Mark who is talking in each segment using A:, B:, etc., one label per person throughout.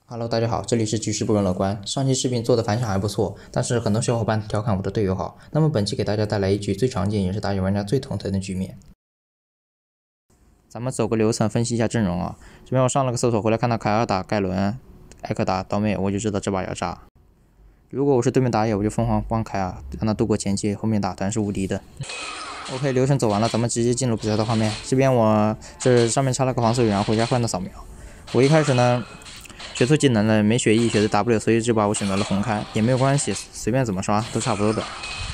A: Hello，大家好，这里是局势不容乐观。上期视频做的反响还不错，但是很多小伙伴调侃我的队友好。那么本期给大家带来一局最常见也是打野玩家最头疼的局面。咱们走个流程分析一下阵容啊。这边我上了个厕所回来看到凯尔打盖伦，艾克打刀妹，我就知道这把要炸。如果我是对面打野，我就疯狂帮凯尔，让他度过前期，后面打团是无敌的。OK， 流程走完了，咱们直接进入比赛的画面。这边我这上面插了个防守员，回家换的扫描。我一开始呢学错技能了，没学 E 学的 W， 所以这把我选择了红开，也没有关系，随便怎么刷都差不多的。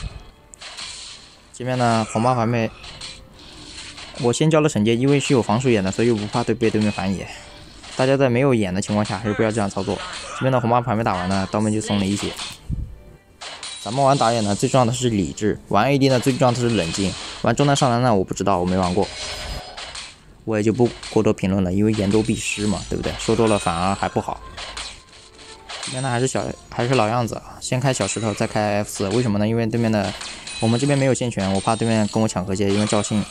A: 这边呢红八环妹，我先交了惩戒，因为是有防守眼的，所以我不怕被对面反野。大家在没有眼的情况下还是不要这样操作。这边的红八环妹打完呢，刀妹就松了一血。咱们玩打野呢，最重要的是理智；玩 AD 呢，最重要的是冷静。玩中单上篮呢，我不知道，我没玩过，我也就不过多评论了，因为言多必失嘛，对不对？说多了反而还不好。这边呢还是老样子啊，先开小石头，再开 F4， 为什么呢？因为对面的我们这边没有线权，我怕对面跟我抢河蟹，因为赵信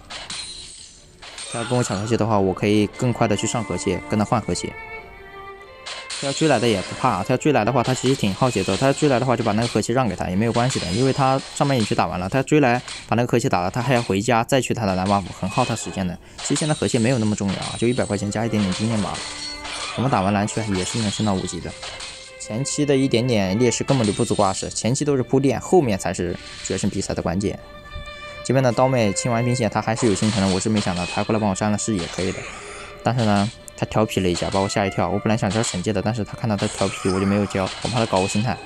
A: 他要跟我抢河蟹的话，我可以更快的去上河蟹，跟他换河蟹。他要追来的也不怕，他要追来的话，他其实挺耗节奏。他要追来的话，就把那个河蟹让给他也没有关系的，因为他上半野区打完了，他追来把那个河蟹打了，他还要回家再去他的蓝 buff， 很耗他时间的。其实现在河蟹没有那么重要啊，就100块钱加一点点经验罢了。我们打完蓝区也是能升到5级的。前期的一点点劣势根本就不足挂齿，前期都是铺垫，后面才是决胜比赛的关键。这边的刀妹清完兵线，他还是有星辰的，我是没想到他过来帮我删了视野可以的，但是呢。他调皮了一下，把我吓一跳。我本来想交惩戒的，但是他看到他调皮，我就没有交，我怕他搞我心态。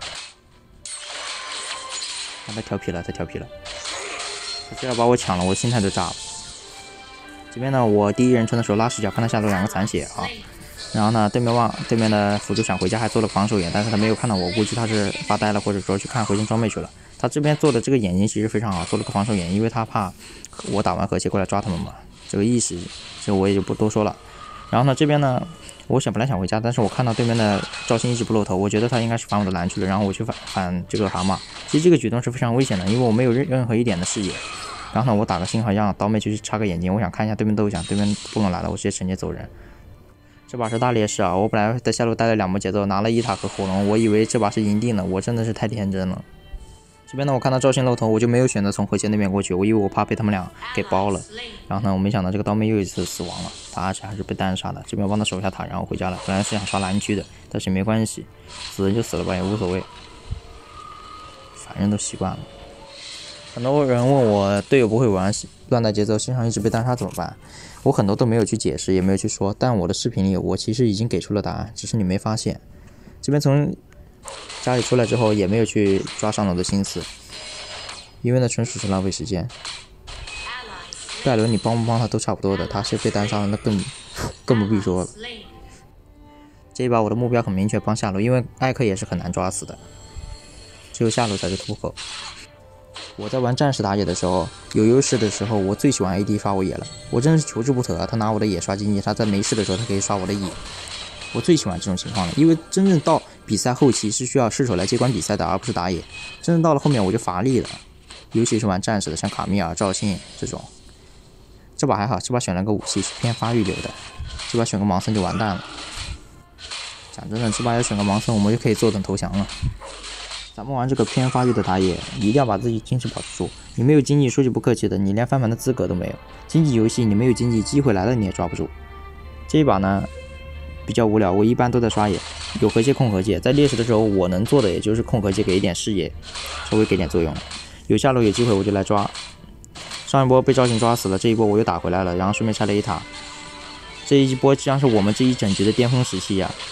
A: 他调皮了，他这要把我抢了，我心态就炸了。这边呢，我第一人称的时候拉视角，看他下路2个残血啊。然后呢，对面的辅助想回家还做了防守眼，但是他没有看到我，估计他是发呆了，或者说去看回形装备去了。他这边做的这个眼睛其实非常好，做了个防守眼，因为他怕我打完河蟹过来抓他们嘛。这个意识，这我也就不多说了。然后呢，这边呢，本来想回家，但是我看到对面的赵鑫一直不露头，我觉得他应该是反我的蓝去了，然后我去反这个蛤蟆。其实这个举动是非常危险的，因为我没有任何一点的视野。然后呢，我打个星好像刀妹就去插个眼睛，我想看一下对面斗想，对面不能来了，我直接惩戒走人。这把是大劣势啊！我本来在下路带了2波节奏，拿了1塔和火龙，我以为这把是赢定了，我真的是太天真了。这边呢，我看到赵鑫露头，我就没有选择从河蟹那边过去，我以为我怕被他们俩给包了。然后呢，我没想到这个刀妹又一次死亡了，他而且还是被单杀的。这边我帮他守一下塔，然后回家了。本来是想刷蓝区的，但是没关系，死了就死了吧，也无所谓，反正都习惯了。很多人问我队友不会玩，乱带节奏，身上一直被单杀怎么办？我很多都没有去解释，也没有去说，但我的视频里我其实已经给出了答案，只是你没发现。这边从家里出来之后也没有去抓上楼的心思，因为那纯属是浪费时间。盖伦你帮不帮他都差不多的，他是被单杀了，那更不必说了。这一把我的目标很明确，帮下路，因为艾克也是很难抓死的，只有下路才是突破。我在玩战士打野的时候，有优势的时候，我最喜欢 AD 刷我野了，我真的是求之不得啊！他拿我的野刷经济，他在没事的时候他可以刷我的野。我最喜欢这种情况了，因为真正到比赛后期是需要射手来接管比赛的，而不是打野。真正到了后面我就乏力了，尤其是玩战士的，像卡米尔、赵信这种。这把还好，这把选了个武器是偏发育流的，这把选个盲僧就完蛋了。讲真的，这把要选个盲僧，我们就可以坐等投降了。咱们玩这个偏发育的打野，一定要把自己经济保持住。你没有经济，说句不客气的，你连翻盘的资格都没有。经济游戏你没有经济，机会来了你也抓不住。这一把呢？比较无聊，我一般都在刷野，有河蟹控河蟹，在劣势的时候我能做的也就是控河蟹，给一点视野，稍微给点作用。有下路有机会我就来抓。上一波被赵信抓死了，这一波我又打回来了，然后顺便拆了1塔。这一波将是我们这一整局的巅峰时期呀！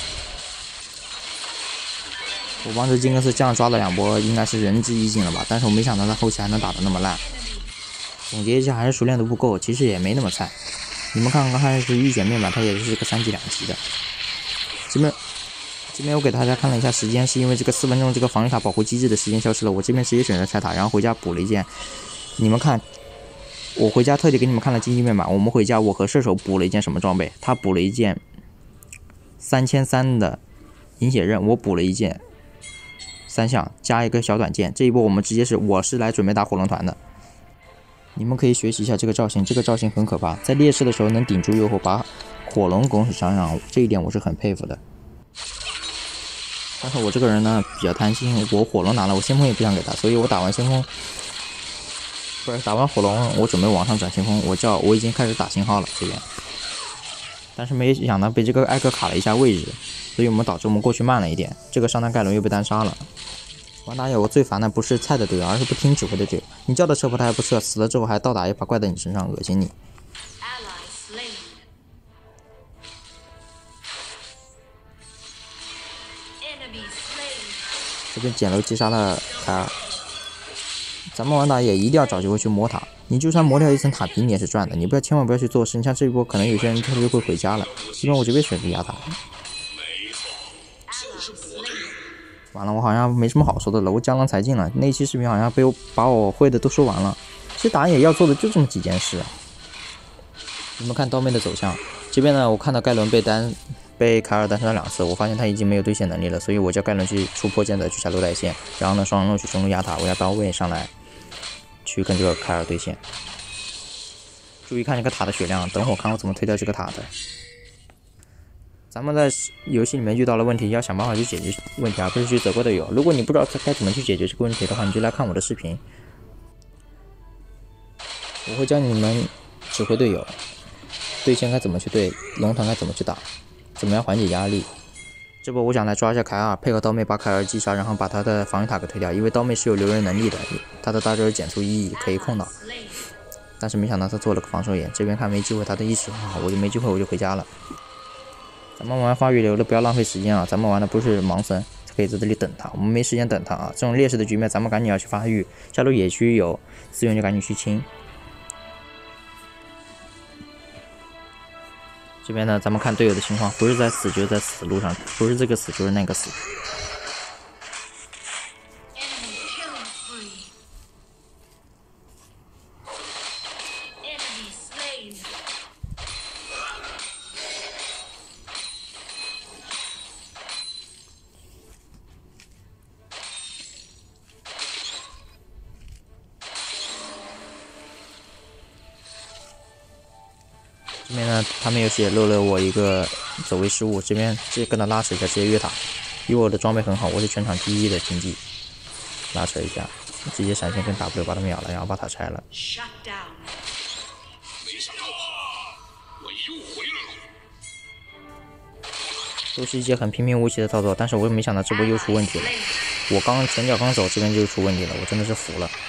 A: 我帮着金克斯这样抓了2波，应该是仁至义尽了吧？但是我没想到他后期还能打得那么烂。总结一下，还是熟练度不够，其实也没那么菜。你们看，刚开始预选面板，它也是个3级2级的。这边我给大家看了一下时间，是因为这个4分钟这个防御塔保护机制的时间消失了，我这边直接选择拆塔，然后回家补了一件。你们看，我回家特地给你们看了经济面板，我们回家我和射手补了一件什么装备？他补了一件3300的饮血刃，我补了一件3项加一个小短剑。这一波我们直接我是来准备打火龙团的。你们可以学习一下这个造型，这个造型很可怕，在劣势的时候能顶住诱惑，把火龙拱手相让，这一点我是很佩服的。但是我这个人呢比较贪心，我火龙拿了，我先锋也不想给他，所以我打完先锋，不是打完火龙，我准备往上转先锋，我已经开始打信号了这边，但是没想到被这个艾克卡了一下位置，所以导致我们过去慢了一点，这个上单盖伦又被单杀了。玩打野我最烦的不是菜的队友，而是不听指挥的队友，你叫他撤他还不撤，死了之后还倒打一把怪在你身上，恶心你。这边捡楼击杀了凯尔，咱们玩打野一定要找机会去摸塔，你就算磨掉一层塔皮你也是赚的，你千万不要去做事。你像这一波可能有些人他就会回家了，因为我这边选择压塔。完了，我好像没什么好说的了，我江郎才尽了，那期视频好像把我会的都说完了。其实打野要做的就这么几件事。你们看刀妹的走向，这边呢我看到盖伦被凯尔单杀2次，我发现他已经没有对线能力了，所以我叫盖伦去出破剑的去下路带线，然后呢双人路去中路压塔，我要刀位上来去跟这个凯尔对线。注意看这个塔的血量，等会看我怎么推掉这个塔的。咱们在游戏里面遇到了问题，要想办法去解决问题，而不是去责怪队友。如果你不知道该怎么去解决这个问题的话，你就来看我的视频，我会教你们指挥队友，对线该怎么去对，龙团该怎么去打。怎么样缓解压力？这波我想来抓一下凯尔，配合刀妹把凯尔击杀，然后把他的防御塔给推掉，因为刀妹是有留人能力的，他的大招减速1可以控到。但是没想到他做了个防守眼，这边看没机会，他的意识很好，我就没机会我就回家了。咱们玩发育流的不要浪费时间啊，咱们玩的不是盲僧，可以在这里等他，我们没时间等他啊。这种劣势的局面，咱们赶紧要去发育，下路野区有资源就赶紧去清。这边呢，咱们看队友的情况，不是在死就是在死路上，不是这个死就是那个死。这边呢，他们又是也漏了我一个走位失误，这边直接跟他拉扯一下，直接越塔。因为我的装备很好，我是全场第1的经济，拉扯一下，直接闪现跟 W 把他秒了，然后把塔拆了。都是一些很平平无奇的操作，但是我没想到这波又出问题了。我前脚刚走，这边就出问题了，我真的是服了。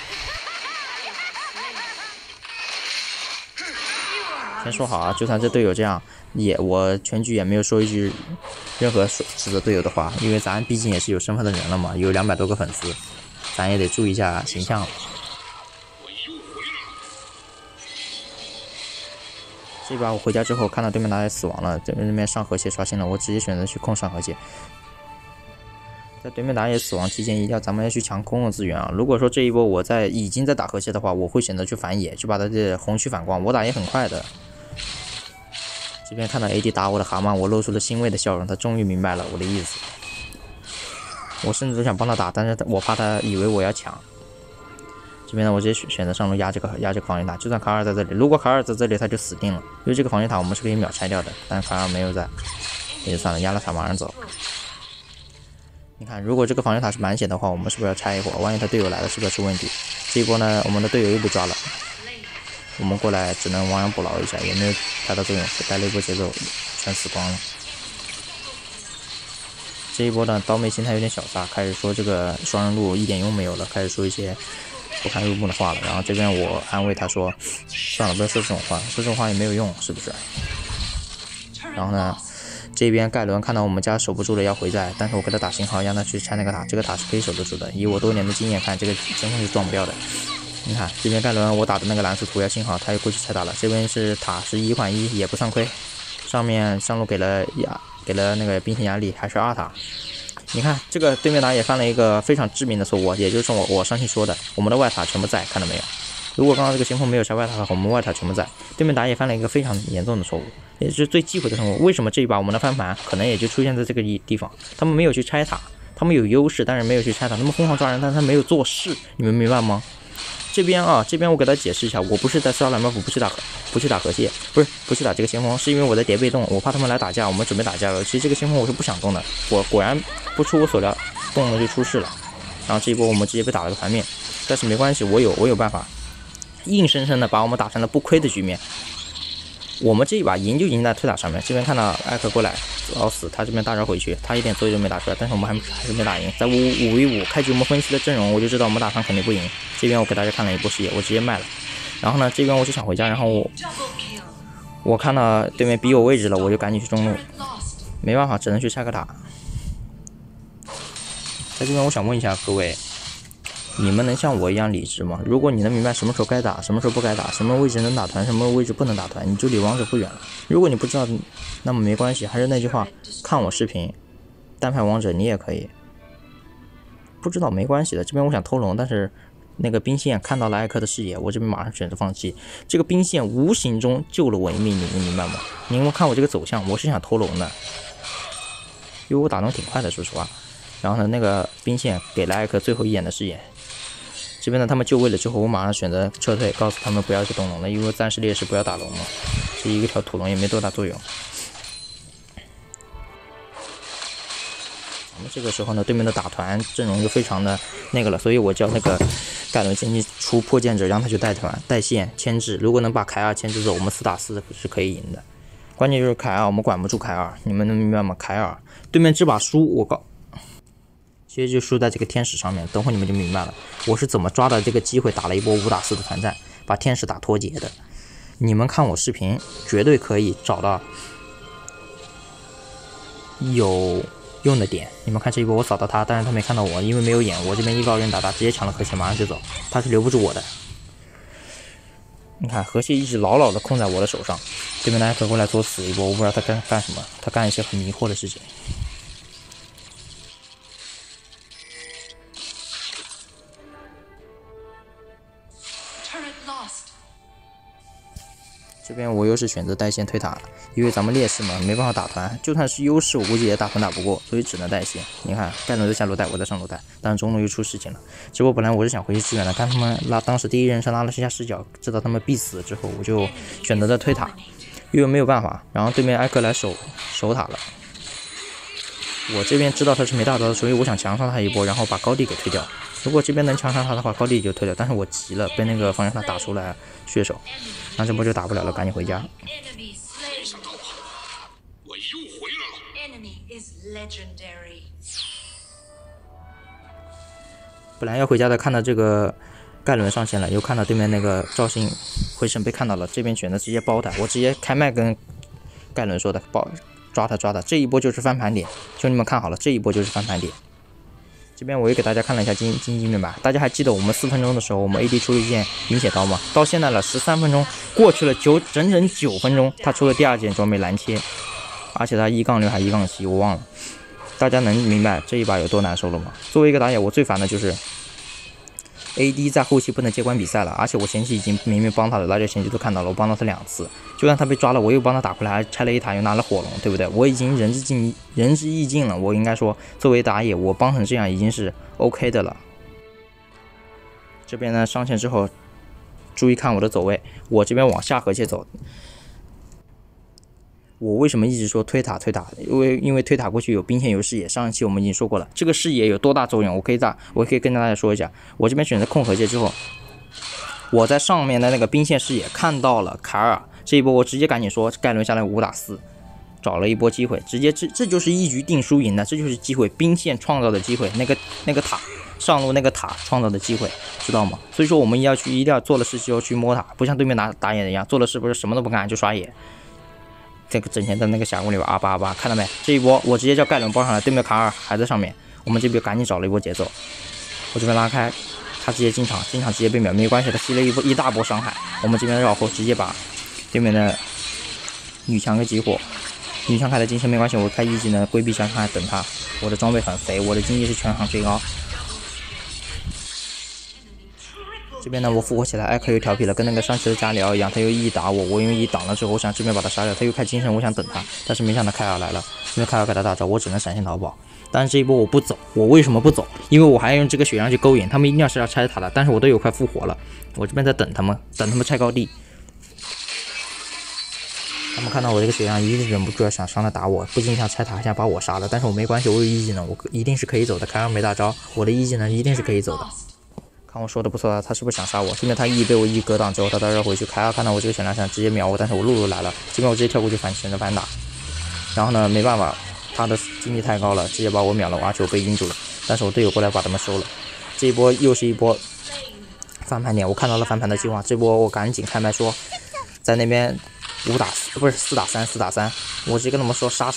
A: 先说好啊，就算这队友这样，我全局也没有说一句任何指责队友的话，因为咱毕竟也是有身份的人了嘛，有200多个粉丝，咱也得注意一下形象。这把我回家之后看到对面打野死亡了，对面那边上河蟹刷新了，我直接选择去控上河蟹。在对面打野死亡期间，咱们要去抢公共资源啊！如果说这一波我已经在打河蟹的话，我会选择去反野，去把他的红区反光。我打野很快的。这边看到 AD 打我的蛤蟆，我露出了欣慰的笑容，他终于明白了我的意思。我甚至都想帮他打，但是我怕他以为我要抢。这边呢，我直接选择上路压这个防御塔，就算卡尔在这里，如果卡尔在这里，他就死定了，因为这个防御塔我们是可以秒拆掉的，但是卡尔没有在，也就算了，压了塔马上走。你看，如果这个防御塔是满血的话，我们是不是要拆一会儿？万一他队友来了，是不是出问题？这一波呢，我们的队友又被抓了，我们过来只能亡羊补牢一下，也没有达到作用，带了一波节奏，全死光了。这一波呢，刀妹心态有点小撒，开始说这个双人路一点用没有了，开始说一些不堪入目的话了。然后这边我安慰他说，算了，不要说这种话，说这种话也没有用，是不是？然后呢，这边盖伦看到我们家守不住了要回寨，但是我给他打信号让他去拆那个塔，这个塔是可以守得住的，以我多年的经验看，这个真的是撞不掉的。你看这边盖伦我打的那个蓝色涂鸦信号，他又过去拆塔了，这边是塔是1换1，也不算亏，上面上路给了那个兵线压力，还是2塔。你看这个对面打野犯了一个非常致命的错误，也就是我上期说的，我们的外塔全部在，看到没有？如果刚刚这个先锋没有拆外塔的话，我们外塔全部在。对面打野犯了一个非常严重的错误，也就是最忌讳的错误。为什么这一把我们的翻盘可能也就出现在这个地方？他们没有去拆塔，他们有优势，但是没有去拆塔，他们疯狂抓人，但是他没有做事，你们明白吗？ 这边我给他解释一下，我不是在杀蓝 buff， 不去打河蟹，不去打这个先锋，是因为我在叠被动，我怕他们来打架，我们准备打架了。其实这个先锋我是不想动的，果然不出我所料，动了就出事了。然后这一波我们直接被打了个团灭，但是没关系，我有办法，硬生生的把我们打成了不亏的局面。我们这一把赢就赢在推塔上面，这边看到艾克过来老死，他这边大招回去，他一点作用都没打出来，但是我们还是没打赢。在5v5开局我们分析的阵容，我就知道我们打团肯定不赢。这边我给大家看了一波视野，我直接卖了。然后呢，这边我就想回家，然后我看到对面逼我位置了，我就赶紧去中路，没办法，只能去拆个塔。在这边我想问一下各位，你们能像我一样理智吗？如果你能明白什么时候该打，什么时候不该打，什么位置能打团，什么位置不能打团，你就离王者不远了。如果你不知道，那么没关系，还是那句话，看我视频，单排王者你也可以。不知道没关系的，这边我想偷龙，但是那个兵线看到了艾克的视野，我这边马上选择放弃。这个兵线无形中救了我一命，你们明白吗？你们看我这个走向，我是想偷龙的，因为我打龙挺快的，说实话。然后呢，那个兵线给了艾克最后一眼的视野。这边呢，他们就位了之后，我马上选择撤退，告诉他们不要去动龙了，因为暂时劣势不要打龙了，这一条土龙也没多大作用。我们这个时候呢，对面的打团阵容就非常的那个了，所以我叫那个盖伦先去出破剑者，让他去带团带线牵制，如果能把凯尔牵制走，我们4打4是可以赢的。关键就是凯尔，我们管不住凯尔，你们能明白吗？凯尔对面这把输，其实就输在这个天使上面，等会你们就明白了，我是怎么抓到这个机会打了一波5打4的团战，把天使打脱节的。你们看我视频，绝对可以找到有用的点。你们看这一波我扫到他，但是他没看到我，因为没有眼，我这边1高人打他，直接抢了河蟹，马上就走，他是留不住我的。你看河蟹一直牢牢的控在我的手上，对面的艾克过来作死一波，我不知道他干什么，他干一些很迷惑的事情。这边我又是选择带线推塔，因为咱们劣势嘛，没办法打团，就算是优势，我估计也打团打不过，所以只能带线。你看，盖伦在下路带，我在上路带，但是中路又出事情了。结果本来我是想回去支援的，但他们当时第一人称拉了下视角，知道他们必死之后，我就选择了推塔，因为没有办法。然后对面艾克来守塔了，我这边知道他是没大招的，所以我想强杀他一波，然后把高地给推掉。如果这边能强杀他的话，高地就推掉，但是我急了，被那个方向塔打出来血手，那这波就打不了了，赶紧回家。
B: 想逃跑，我又回来了。
A: 本来要回家的，看到这个盖伦上线了，又看到对面那个赵信回神被看到了，这边选择直接包他，我直接开麦跟盖伦说的，抓他，这一波就是翻盘点，兄弟们看好了，这一波就是翻盘点。这边我也给大家看了一下经济面板，大家还记得我们4分钟的时候，我们 AD 出了一件饮血刀吗？到现在了13分钟，过去了整整9分钟，他出了第2件装备蓝切，而且他1-6还1-7，我忘了。大家能明白这一把有多难受了吗？作为一个打野，我最烦的就是 AD 在后期不能接管比赛了，而且我前期已经明明帮他了，大家前期都看到了，我帮到他2次，就算他被抓了，我又帮他打回来，还拆了一塔，又拿了火龙，对不对？我已经仁至义尽了，我应该说，作为打野，我帮成这样已经是 OK 的了。这边呢上线之后，注意看我的走位，我这边往下河蟹走。我为什么一直说推塔？因为推塔过去有兵线有视野，上一期我们已经说过了，这个视野有多大作用？我可以跟大家说一下，我这边选择控河蟹之后，我在上面的那个兵线视野看到了凯尔，这一波我直接赶紧说盖伦下来5打4，找了一波机会，直接这就是一局定输赢的，这就是机会，兵线创造的机会，那个塔上路那个塔创造的机会，知道吗？所以说我们一定要做了事就要去摸塔，不像对面打野一样，做了事不是什么都不干就刷野。这个整天在那个峡谷里边啊，看到没？这一波我直接叫盖伦包上来，对面卡尔还在上面，我们这边赶紧找了一波节奏，我这边拉开，他直接进场直接被秒，没关系，他吸了一大波伤害，我们这边绕后直接把对面的女强给激活，女强开的金身没关系，我开1技能规避伤害等他，我的装备很肥，我的经济是全场最高。这边呢，我复活起来，艾克又调皮了，跟那个上期的加里奥一样，他又一打我，我用一挡了之后，我想这边把他杀掉，他又开金身，我想等他，但是没想到凯尔来了，因为凯尔给他大招，我只能闪现逃跑。 但是这一波我不走，我为什么不走？因为我还要用这个血量去勾引他们，一定是要拆塔的。但是我队友快复活了，我这边在等他们拆高地。他们看到我这个血量，一定忍不住要想上来打我，不仅想拆塔，还想把我杀了。但是我没关系，我有一技能，我一定是可以走的。凯尔没大招，我的一技能一定是可以走的。看我说的不错啊，他是不是想杀我？这边他被我一格挡之后，他到这回去，凯尔看到我这个血量想直接秒我，但是我露露来了，这边我直接跳过去选择反打。然后呢，没办法，他的经济太高了，直接把我秒了，我阿球被晕住了。但是我队友过来把他们收了。这一波又是一波翻盘点，我看到了翻盘的计划，这波我赶紧开麦说，在那边4打3，我直接跟他们说杀，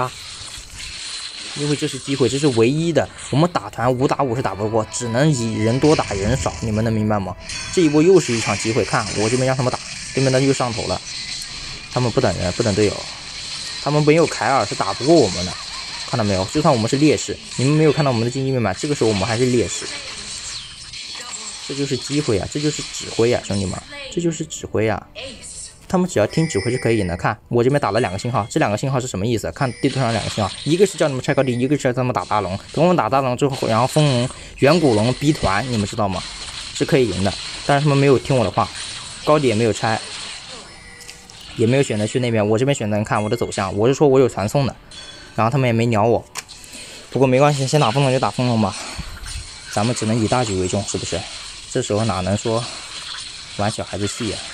A: 因为这是机会，这是唯一的。我们打团5打5是打不过，只能以人多打人少，你们能明白吗？这一波又是一场机会，看我这边让他们打，对面的又上头了，他们不等人，不等队友，他们没有凯尔是打不过我们的，看到没有？就算我们是劣势，你们没有看到我们的经济面板，这个时候我们还是劣势。这就是机会啊，这就是指挥啊，兄弟们，这就是指挥啊！他们只要听指挥是可以赢的。看我这边打了2个信号，这2个信号是什么意思？看地图上2个信号，一个是叫你们拆高地，一个是叫他们打大龙。等我们打大龙之后，然后风龙、远古龙逼团，你们知道吗？是可以赢的。但是他们没有听我的话，高地也没有拆，也没有选择去那边。我这边选择看我的走向，我是说我有传送的，然后他们也没鸟我。不过没关系，先打风龙就打风龙吧，咱们只能以大局为重，是不是？这时候哪能说玩小孩子气啊？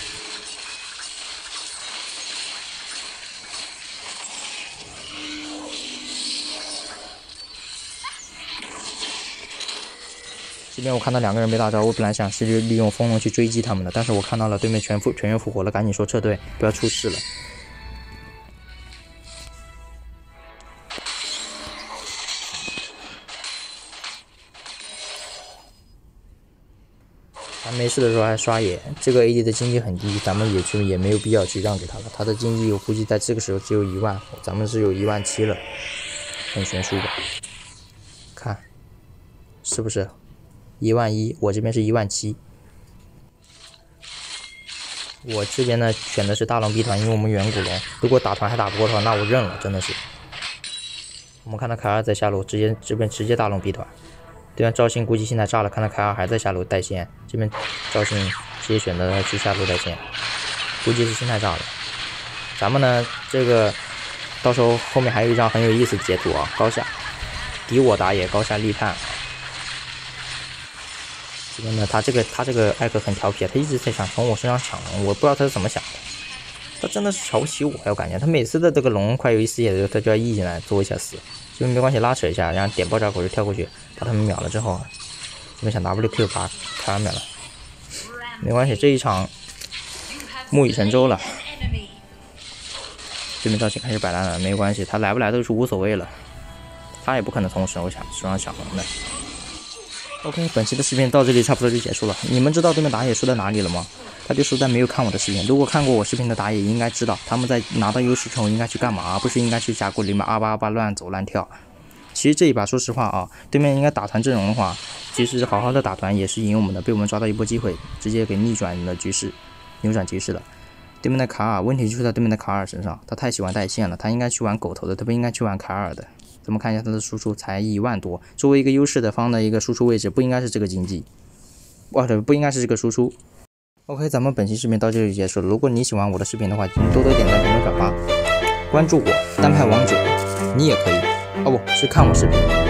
A: 这边我看到2个人没大招，我本来想是利用风龙去追击他们的，但是我看到了对面全员复活了，赶紧说撤退，不要出事了。咱没事的时候还刷野，这个 AD 的经济很低，咱们也没有必要去让给他了。他的经济我估计在这个时候只有1万，咱们是有17000了，很悬殊吧？看，是不是？11000，我这边是17000。我这边呢选的是大龙 B 团，因为我们远古龙，如果打团还打不过的话，那我认了，真的是。我们看到凯尔在下路，这边直接大龙 B 团。对面赵信估计现在炸了，看到凯尔还在下路带线，这边赵信直接选择去下路带线，估计是心态炸了。咱们呢这个到时候后面还有一张很有意思的截图啊，高下敌我打野，高下立判。这边呢他这个艾克很调皮，他一直在想从我身上抢龙，我不知道他是怎么想的，他真的是瞧不起我，我感觉他每次的这个龙快有一丝血的时候，他就要 E 进来做一下死。这边没关系，拉扯一下，然后点爆炸口就跳过去，把他们秒了之后，这边想 WQ 把凯尔秒了，没关系，这一场木已成舟了。这边赵信开始摆烂了，没关系，他来不来都是无所谓了，他也不可能从我手上抢龙的。OK， 本期的视频到这里差不多就结束了。你们知道对面打野输在哪里了吗？他就输在没有看我的视频。如果看过我视频的打野应该知道，他们在拿到优势之后应该去干嘛，而不是应该去峡谷里面28乱走乱跳。其实这一把说实话啊，对面应该打团阵容的话，其实好好的打团也是赢我们的，被我们抓到一波机会，直接给逆转了局势，扭转局势了。对面的卡尔，问题就在对面的卡尔身上，他太喜欢带线了，他应该去玩狗头的，他不应该去玩卡尔的。咱们看一下他的输出才1万多，作为一个优势的方的一个输出位置，不应该是这个经济，不应该是这个输出。OK， 咱们本期视频到这里结束了。如果你喜欢我的视频的话，请多多点赞、评论、转发，关注我单排王者，你也可以。哦不是看我视频。